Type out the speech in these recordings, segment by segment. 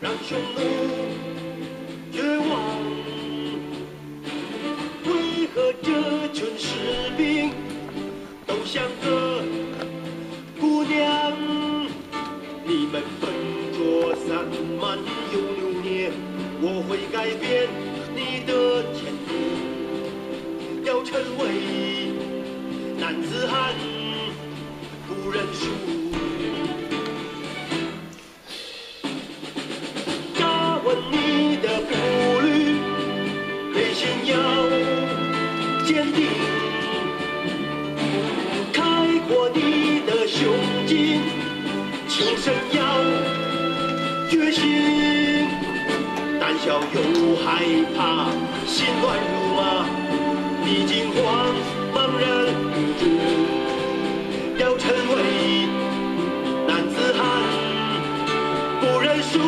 让匈奴绝望。为何这群士兵都像个姑娘？你们笨拙散漫又流年，我会改变你的前途，要成为男子汉，不认输。扎稳你的步履，内心要坚定，开阔你的胸襟，求生要决心，胆小又害怕，心乱如麻，你惊慌茫然无助，要成为男子汉，不认输。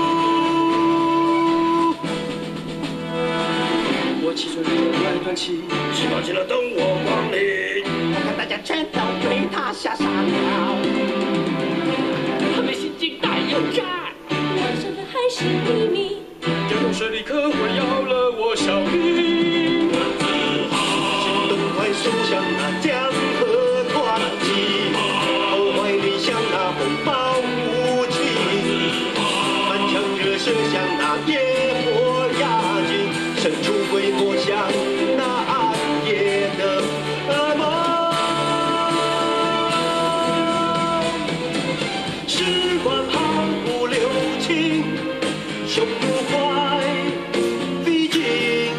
我骑着热来短骑， 吃饱起了等我光临， 我看大家全都对他下傻了， 他们心惊胆又战， 完成的还是秘密。 这种势力可会要了我小命。 行动快速像那江河湍急，后怀里像那风暴无情，满腔热血像那野火压境，神出鬼没像那暗夜的噩梦。时光毫不留情，匈奴快逼近，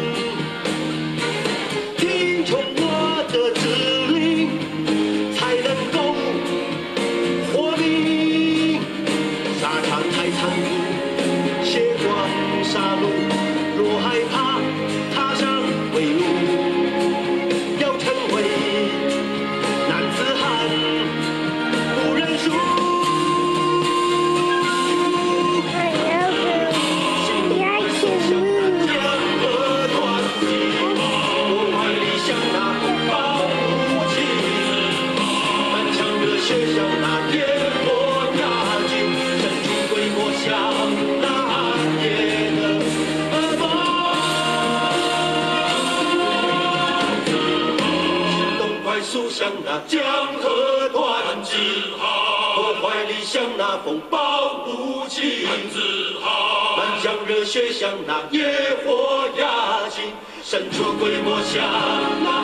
听从我的指令，才能够活命。沙场太残酷，血光杀戮，若害怕，踏上归路，要成为男子汉，不认输。血像那野火压境，神出鬼没像那暗夜的噩梦。行动快速像那江河湍急，我怀里像那风暴无情，满腔热血像那野火压境，神出鬼没像那